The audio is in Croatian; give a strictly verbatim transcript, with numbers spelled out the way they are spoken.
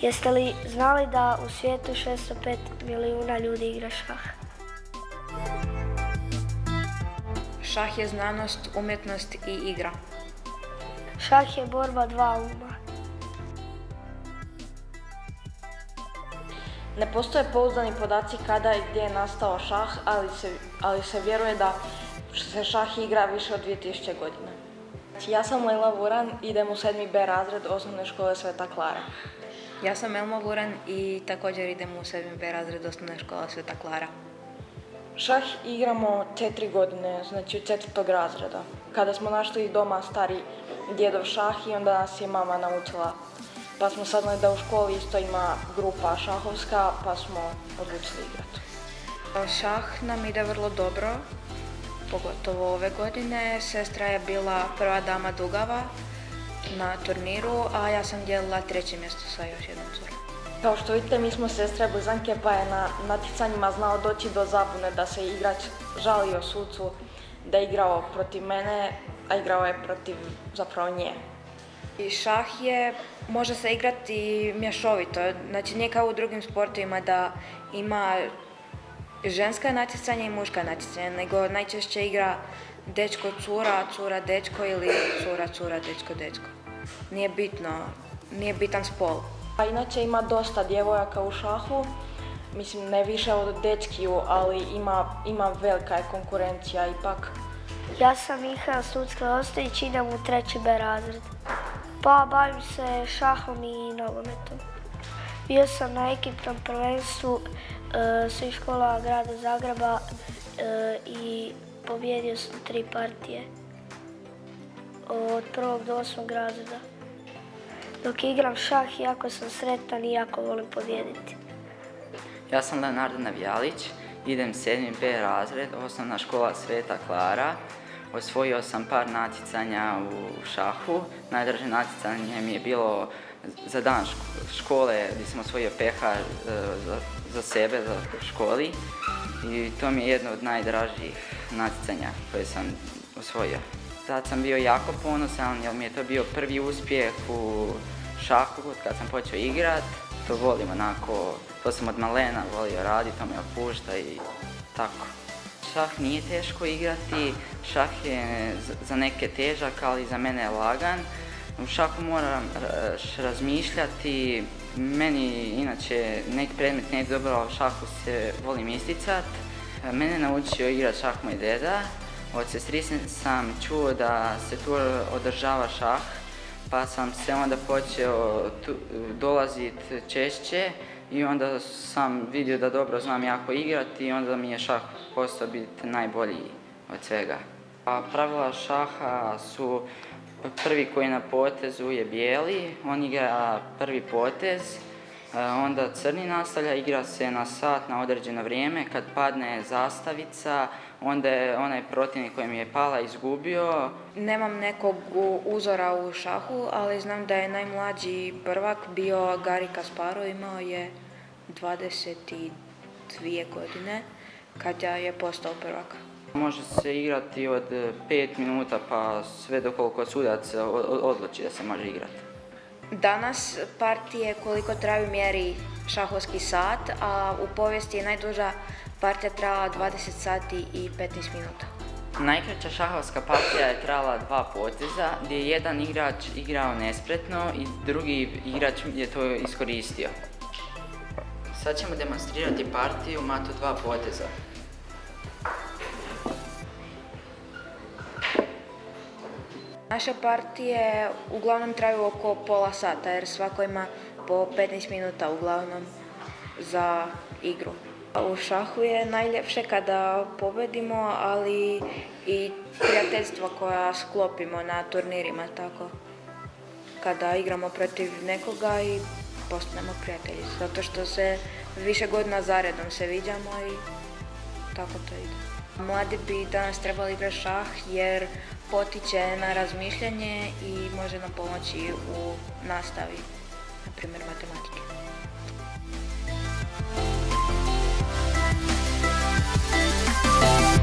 Jeste li znali da u svijetu šesto pet milijuna ljudi igra šah? Šah je znanost, umjetnost i igra. Šah je borba dva uma. Ne postoje pouzdani podaci kada i gdje je nastao šah, ali se, ali se vjeruje da se šah igra više od dvije tisuće godina. Ja sam Lejla Vuran, idem u sedmi B razred osnovne škole Sveta Klara. Ja sam Elma Vuran i također idem u sedmi B razred osnovne škole Sveta Klara. Šah igramo četiri godine, znači u četvrtog razreda. Kada smo našli doma stari djedov šah i onda nas je mama naučila. Pa smo saznali da u školi isto ima grupa šahovska, pa smo odlučili igrati. Šah nam ide vrlo dobro, pogotovo ove godine. Sestra je bila prva dama Dugava na turniru, a ja sam dijelila treće mjesto sa još jednom curom. Kao što vidite, mi smo sestre blizanke, pa je na natjecanjima znao doći do zabune da se igrač žalio sucu da je igrao protiv mene, a igrao je protiv zapravo nje. I šah je, može se igrati mješovito, znači nije kao u drugim sportovima da ima ženska natjecanja i muška natjecanja, nego najčešće igra dečko cura, cura dečko ili cura cura dečko dečko. Nije bitno, nije bitan spol. A inače ima dosta djevojaka u šahu, mislim ne više od dečkiju, ali ima, ima velika je konkurencija ipak. Ja sam Mihael Stucka Ostojić, idem u treći B razred. Pa bavim se šahom i nogometom. Bio sam na ekipnom prvenstvu e, svih škola grada Zagreba e, i pobjedio sam tri partije od prvog do osmog razreda. Dok igram šah, jako sam sretan i jako volim pobijediti. Ja sam Leonardo Navijalić, idem sedmi B razred, osnovna škola Sveta Klara. Osvojio sam par natjecanja u šahu. Najdraže natjecanje mi je bilo za dan škole gdje sam osvojio pehar za, za sebe, za školi. I to mi je jedno od najdražih natjecanja koje sam osvojio. Tad sam bio jako ponosan jer mi je to bio prvi uspjeh u šahu kad sam počeo igrat. To volim onako, to sam od malena volio raditi, to me opušta i tako. Šah nije teško igrati, šah je za neke težak, ali za mene je lagan. U šahu moram razmišljati, meni inače neki predmet ne ide dobro, a u šahu se volim isticat. Mene naučio igrati šah moj deda. Od sestrice sam čuo da se tu održava šah, pa sam se onda počeo dolaziti češće i onda sam vidio da dobro znam jako igrati i onda mi je šah postao biti najbolji od svega. A pravila šaha su prvi koji je na potezu je bijeli, on igra prvi potez, onda crni nastavlja, igra se na sat na određeno vrijeme, kad padne zastavica, onda je onaj protivnik kojem je pala izgubio. Nemam nekog uzora u šahu, ali znam da je najmlađi prvak bio Gari Kasparov, imao je dvadeset dvije godine kada je postao prvak. Može se igrati od pet minuta pa sve do koliko sudac odluči da se može igrati. Danas partije koliko traju mjeri šahovski sat, a u povijesti je najduža partija trajala dvadeset sati i petnaest minuta. Najkraća šahovska partija je trajala dva poteza, gdje je jedan igrač igrao nespretno i drugi igrač je to iskoristio. Sad ćemo demonstrirati partiju matu dva poteza. Naše partije uglavnom traju oko pola sata jer svako ima po petnaest minuta uglavnom za igru. U šahu je najljepše kada pobedimo, ali i prijateljstva koja sklopimo na turnirima, tako. Kada igramo protiv nekoga i postanemo prijatelji, zato što se više godina zaredom se viđamo i tako to ide. Mladi bi danas trebali igrati šah jer potiče na razmišljanje i može nam pomoći u nastavi, na primjer matematike. We'll be right back.